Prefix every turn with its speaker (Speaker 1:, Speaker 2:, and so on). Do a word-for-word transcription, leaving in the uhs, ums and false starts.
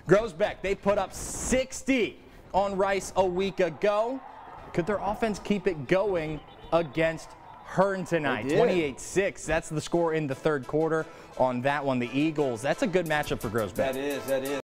Speaker 1: Groesbeck, they put up sixty on Rice a week ago. Could their offense keep it going against Hearne tonight? twenty-eight six. That's the score in the third quarter on that one. The Eagles, that's a good matchup for Groesbeck.
Speaker 2: That is, that is.